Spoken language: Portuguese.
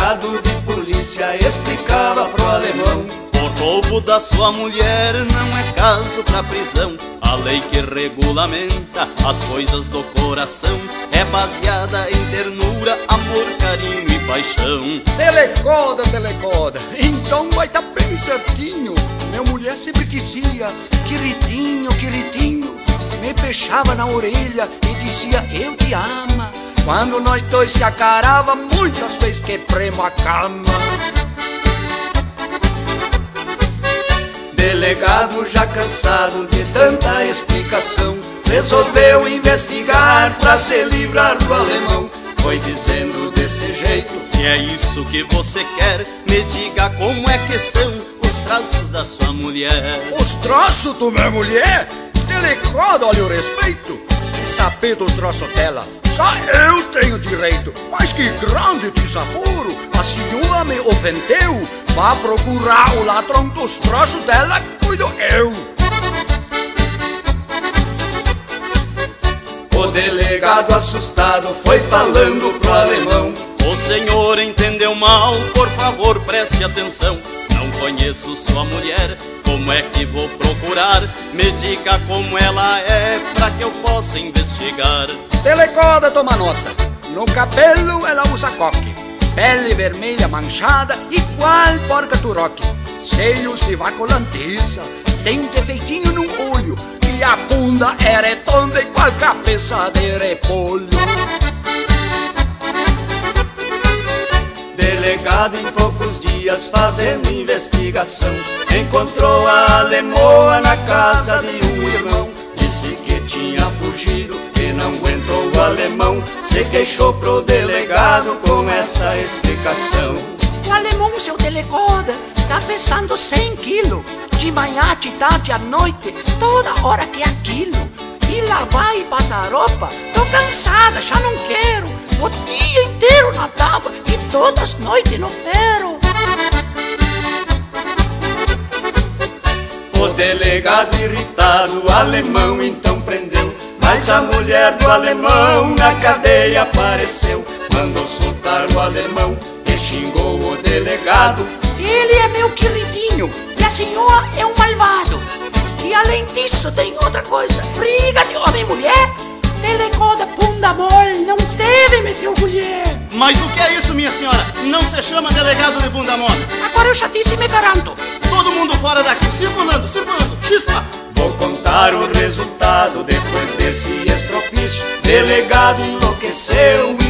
delegado de polícia explicava pro alemão: o roubo da sua mulher não é caso pra prisão. A lei que regulamenta as coisas do coração é baseada em ternura, amor, carinho e paixão. Telecoda, telecoda, então vai tá bem certinho. Minha mulher sempre dizia: queridinho, queridinho. Me beijava na orelha e dizia: eu te amo. Quando nós dois se acarava, muitas vezes quebremos a cama. Delegado, já cansado de tanta explicação, resolveu investigar pra se livrar do alemão. Foi dizendo desse jeito: se é isso que você quer, me diga como é que são os traços da sua mulher. Os traços da minha mulher? Telecoda, olha o respeito. E saber dos traços dela, só eu tenho direito. Mas que grande desaforo, a senhora me ofendeu. Vá procurar o ladrão dos traços dela, cuido eu. O delegado assustado foi falando pro alemão: o senhor entendeu mal, por favor preste atenção. Não conheço sua mulher, como é que vou procurar? Me diga como ela é, pra que eu possa investigar. Telecoda, toma nota. No cabelo ela usa coque, pele vermelha manchada, igual porca turoque. Seios de vaca holandesa, tem um defeitinho no olho, e a bunda é redonda igual cabeça de repolho. Delegado, em poucos dias fazendo investigação, encontrou a alemoa na casa de um irmão. Disse que tinha fugido e não aguentou o alemão. Se queixou pro delegado com essa explicação: o alemão, seu telecoda, tá pesando 100 quilos. De manhã, de tarde, à noite, toda hora que é aquilo. E lavar e passar roupa, tô cansada, já não quero. O dia inteiro na tábua e todas as noites no ferro. O delegado irritado, o alemão então prendeu. Mas a mulher do alemão na cadeia apareceu. Mandou soltar o alemão e xingou o delegado: ele é meu queridinho e a senhora é um malvado. E além disso tem outra coisa: briga de homem e mulher. Telecoda, bunda mole, não deve meter o colher. Mas o que é isso, minha senhora? Não se chama delegado de bunda mole. Agora eu já disse e me garanto. Todo mundo fora daqui, circulando, circulando, chispa. Vou contar o resultado depois desse estropício. Delegado enlouqueceu e